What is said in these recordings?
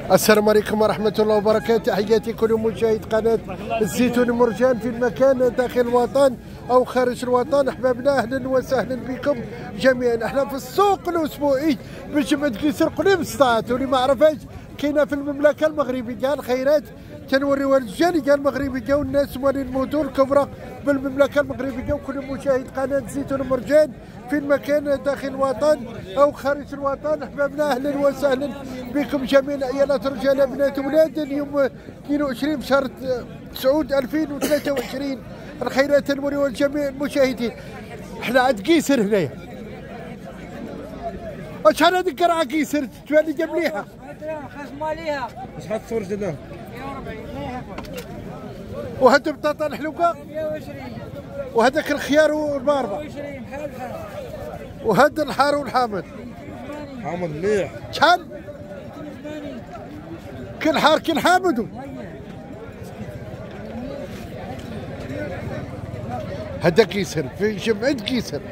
السلام عليكم ورحمة الله وبركاته. تحياتي كل مشاهد قناة الزيتون المرجان في المكان داخل الوطن أو خارج الوطن. أحبابنا أهلا وسهلا بكم جميعا. احنا في السوق الأسبوعي بجمعية قيصر قليم سطات، واللي ما عرفهاش كاينة في المملكة المغربية الخيرات تنوريوها للجالية المغربية والناس موالين المدن الكبرى بالمملكة المغربية، وكل مشاهد قناة الزيتون المرجان في المكان داخل الوطن أو خارج الوطن. أحبابنا أهلا وسهلا بكم جميعا عيالات رجال بنات ولاد. اليوم 22 بشهر 9 2023. الخيرات تنوريوها لجميع المشاهدين. احنا عند قيصر هنايا. شحال هذيك قرعة قيصر تبان لي مليحة؟ خصمة ليها. شحال تصور جدنا؟ 140. وهاد البطاطا الحلوقة 120. وهذاك الخيار والباربة 120 بحال بحال. وهذا الحار والحامض. حامض مليح. شحال؟ كل حار كل حامض. هذا قيصر في جمعية قيصر.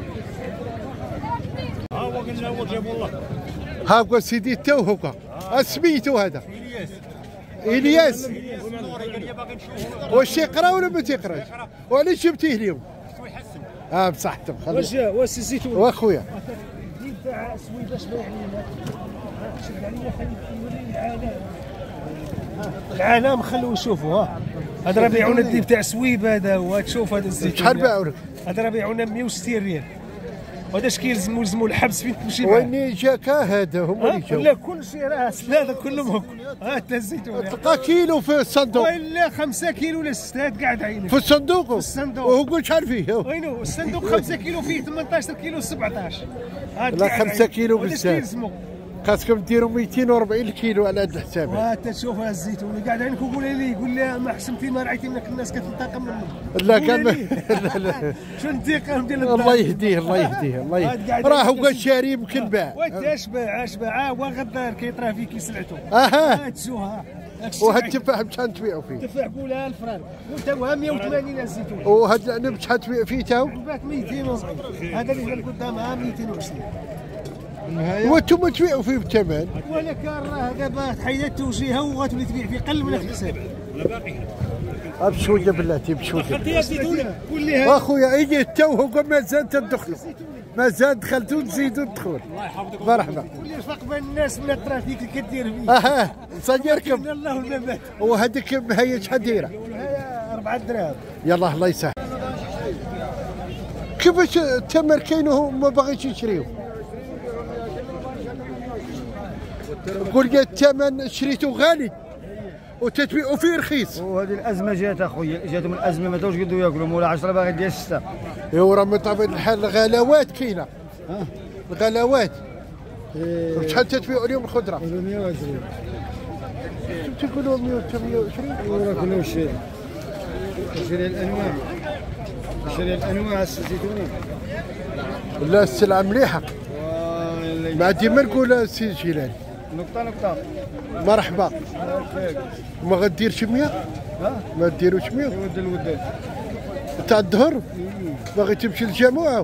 ها هو قلنا هو جاب والله. ها هو سيدي التوهقة سميتو هذا إلياس. واش يقرا ولا ما تيقراش؟ وعلاش جبتيه اليوم؟ بصحتك. واش الزيتون واخويا تاع سويد باش بايع لينا. شد علينا خلي العالم خلوه يشوفوا. ها هذا راه بيعونا الديب تاع سويب هذا، وتشوف هذا الزيتون شحال باعوا لك؟ هذا راه بيعونا 160 ريال. وهذا اش كيلزموا الحبس فين تمشي معاه. وين جاك هذا هما اللي جاو؟ لا كل شيء راه هذا كلهم هكا. هذا الزيتون تلقى كيلو في الصندوق ولا 5 كيلو ولا 6 قاعد عينك في الصندوق. في الصندوق وهو شحال فيه؟ وينو الصندوق 5 كيلو فيه 18 كيلو 17. لا 5 كيلو بزاف. خاصكم ديروا 240 كيلو على هذا الحساب. وانت تشوف الزيتون قاعد عينك وقول لي قول لي ما حسمتي ما رعيتي منك الناس كتنتقم منهم. لا كان لا شو انتقام ديال الله يهديه الله يهديه الله يهديه. راه هو شاري يمكن باع. واش باع هو غدار كيطرا فيه كيسلعتو. تشوفها وهاد التفاح بشحال تبيعوا فيه؟ التفاح قولها 1000 فرانك وانت 180 الزيتون. وهاد العنب بشحال تبيع فيه تاو؟ باك 270. هذا اللي قدامها 220. وانتم تبيعوا فيه بالثمن؟ ولك راه دابا حيدت توجيهها وغتولي تبيع فيه قل من الحساب. بشويه بلاتي بشويه. خدتي يا زيتونه قول لي اخويا اجي التوهق مازال تدخلوا مازال دخلتوا تزيدوا الدخول. الله يحفظك مرحبا. قول لي الفرق بين الناس من الترافيك اللي كدير فيه. نصيركم. الله والنبات. وهذيك هي شحال دايره؟ هي 4 دراهم. يلا الله يسهل. كيفاش التمر كاين وهو ما باغيش يشريوه؟ قول لي الثمن شريته غالي وتتبيعوا فيه رخيص. وهذه الازمه جات اخويا، جاتهم الازمه ما داوش قدوا ياكلوا مولا 10 باغي ديال 6. ايوا راه من طبيعه الحال الغلاوات كاينه. الغلاوات. شحال تتبيعوا اليوم الخضره؟ 120. تقولوا 120 وراه كله شيء. شري الانواع. شري الانواع الزيتونه. لا السلعه مليحه. ما ديما نقول سي جيلاني. نقطة مرحبا. ما غديرش 100؟ ما ديروش 100؟ ود الوداد تاع الظهر؟ باغي تمشي للجامعة؟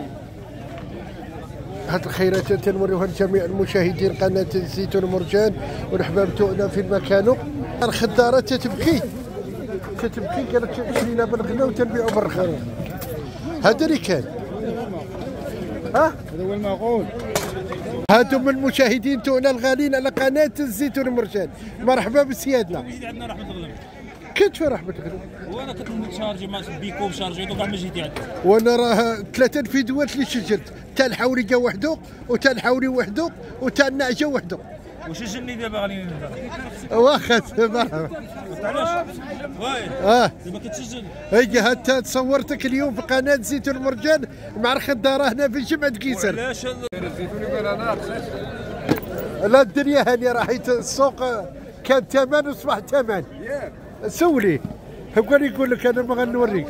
هاد الخيرات تنوريوها لجميع المشاهدين قناة الزيتون المرجان والأحباب تاعنا في المكان. الخضارة تتبكي قالت شرينا بالغلا وتنبيعوا بالرخا. هذا اللي كان. هذا هو المعقول. هادو من المشاهدين تاعنا الغاليين على قناة الزيتون المرجان. مرحبا بسيادنا. عندنا رحمة الغلب. كنت في رحمة الغلب. وانا كنت نشارجي مع بيكو شارجيتو كاع ما جيتي عندي. وانا راه 3 فيديوهات اللي سجلت، تاع الحوريه وحده وتاع الحوري وحده وتاع النعجه وحده. واش الجني دابا غادي نبدا؟ واخا مرحبا. علاش؟ واي. دابا كتسجل. هي حتى تصورتك اليوم في قناه زيتون المرجان مع الخضاره هنا في جمعة قيصر. علاش الزيتون يقول انا رخيص. لا الدنيا هانيه راه حيت السوق كان ثمن وصبح ثمن. سولي هو يقول لك انا ما غنوريكش.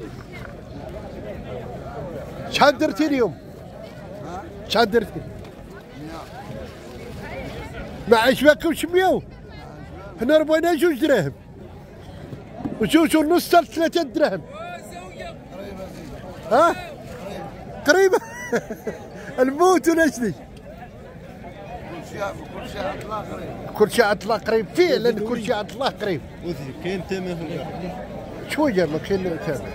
شحال درتي اليوم؟ شحال درتي؟ ما عجبكمش 100؟ حنا ربينا 2 دراهم و2 ونص حتى 3 دراهم. قريبه. الموت ولا شنو؟ كل شيء عطله قريب فعلا، كل شيء عطله قريب. كاين تمام شويه ما كاين تمام.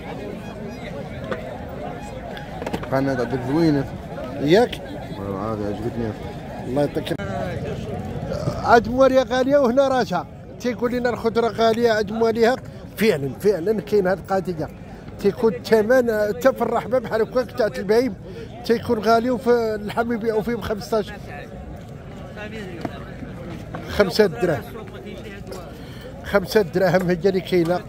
قناة عندك زوينة ياك عادي عجبتني. الله يعطيك. عاد مواليه غاليه وهنا راجعه، تيقول لنا الخضره غاليه عاد مواليها فعلا فعلا كاين هذه القضيه. تيكون الثمن حتى في الرحبه بحال هكاك تاع البهيم تيكون غالي، وفي اللحم يبيعوا فيه ب 15 5 دراهم. 5 دراهم هي اللي كاينه.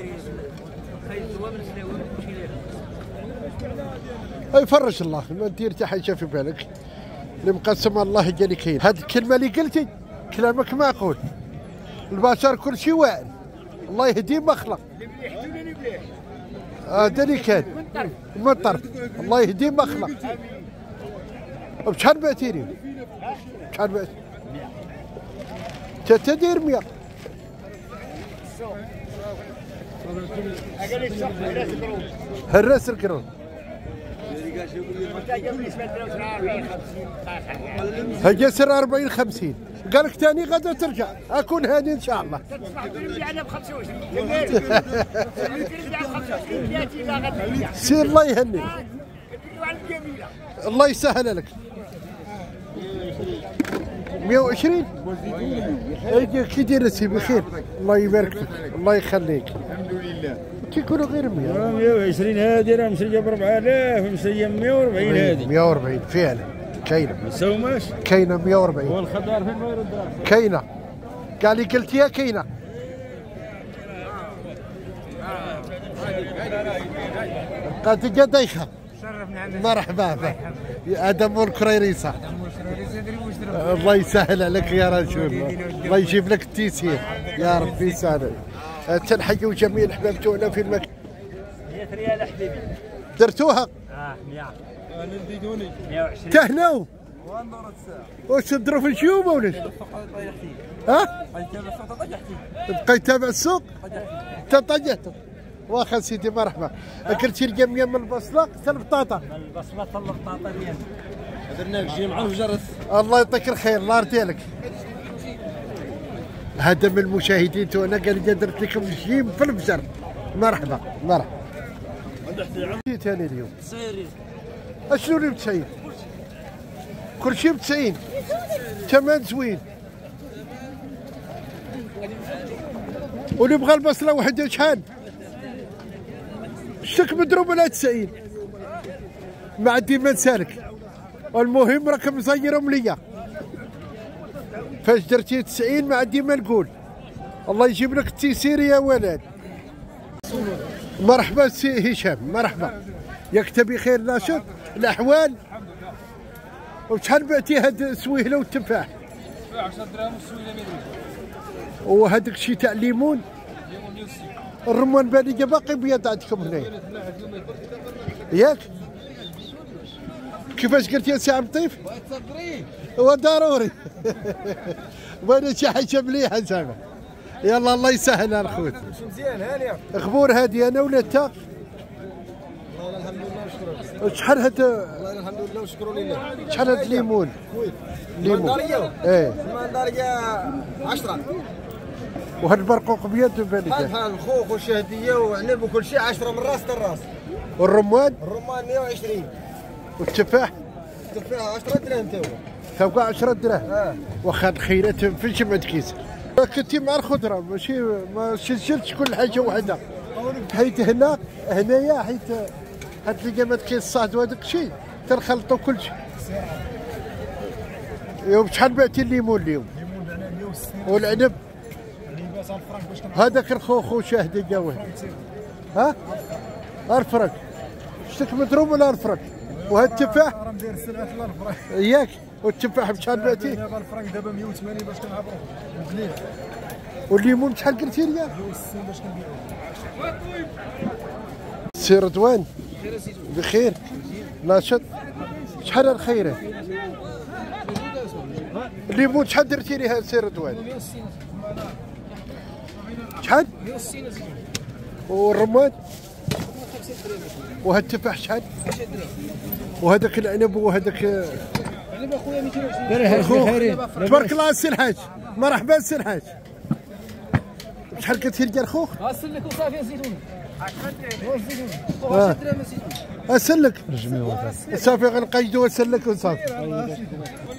يفرج الله، ما دير حتى حاجه في بالك، اللي مقسم الله هي اللي كاين. هذه الكلمه اللي قلتي كلامك معقول، البشر كل شيء واعر، الله يهديه ما خلق. هذا اللي كان المطر، الله يهديه ما خلق. بشحال بعتيني؟ بشحال بعت؟ تدير 100. هالراس الكرون هجا سر 40 50. قال لك ثاني غدا ترجع، اكون هادي ان شاء الله. سير الله يهنيك، الله يسهل لك. 120 كي داير سي بخير، الله يبارك فيك، الله يخليك. الحمد لله. تيكونوا غير 100. 120 هادي راه مسريه ب 4000 ومسريه 140 هادي. 140 فعلا كاينه. ما تساوماش. كاينه 140. والخضار فين ما يرد راسه. كاينه. قال لي قلتيها كاينه. قاتجة دايخه. مرحبا بك. هذا مول كريريسه. الله يسهل عليك يا رجل، الله يجيب لك التيسير يا ربي يسهل. تنحيوا جميع الاحباب تاعنا في المكان. 100 ريال حبيبي. درتوها؟ 100. نزيدوني 120. تهناو. واش تضرب في الجيوب ولا؟ ها؟ بقيت تابع السوق؟ تطيحت. واخا سيدي مرحبا. اكلتي القميه من البصله حتى البطاطا؟ من البصمه حتى البطاطا ديالنا. درنا لك جيم عرف جرس. الله يعطيك الخير، الله يرضي عليك. هذا من المشاهدين تاعنا قال لي درت لكم الجيم في الفجر. مرحبا مرحبا. ثاني اليوم اشنو اللي ب 90؟ كل شيء ب 90. ثمن زوين. واللي بغى البصله وحده شحال؟ شتك مضروب على 90. ما عندي ما نسالك، المهم راك مزيرهم ليا. فاش درتي 90 ما عندي ما نقول. الله يجيب لك التيسير يا ولد. مرحبا سي هشام، مرحبا. ياك تبي خير ناشط الاحوال؟ وشحال بعتي هاد السويهله والتفاح؟ 10 دراهم والسويله 100 درهم. وهذاك الشيء تاع الليمون؟ الليمون 160. الرمان بالي باقي بيض عندكم هنا ياك؟ كيفاش قلت يا سي عبد اللطيف؟ هو ضروري. وانا شي حاجه مليحه زعما. يلا الله يسهل على الخوت. مزيان هانيه. غبور هادي انا ولا انت؟ والله الحمد لله وشكرا. شحال هاد؟ والله الحمد لله وشكرا لله. شحال هاد الليمون؟ ليمون. المنداريه؟ ايه. المنداريه 10. وهاد البرقوق بيض بالي. بحال الخوخ والشهديه وعنب وكل شيء 10 من راس للراس. والرمان؟ الرمان 120. والتفاح؟ التفاح 10 دراهم تا هو. توقع 10 دراهم. واخا الخيرات فين جمعت كيس؟ كنتي مع الخضره ماشي ما سجلتش كل حاجه وحده، حيت هنايا حيت هاد القامات كاين الصهد وهذاك الشيء تنخلطوا كل شيء. يوم شحال بعتي الليمون اليوم؟ الليمون بعنا 160. والعنب؟ لباس الفرنك باش هذاك الخوخ وشاهدي جاوه. ها؟ الفرنك. شتك مضروب ولا الفرنك؟ وهاد التفاح؟ راه مدير السلعه في الفرنك. ياك؟ والتفاح بشحال بعتي؟ دابا الفرنك دابا 180 باش كنعبروه مقليل. والليمون شحال قلتي لي؟ 160 باش كنبيعوه. سي رضوان بخير ناشط. شحال الخيرات؟ الليمون شحال درتي ليها سي رضوان؟ 160. شحال؟ 160 زيد. والرمان؟ وهاد التفاح شحال؟ 10 دراهم. وهذاك العنب وهذاك علم اخويا 220 تبارك الله السي الحاج. مرحبا السي الحاج. شحال كتير ديال خوك؟ اسلك وصافي الزيتون. اسلك صافي غنقيدو اسلك وصافي.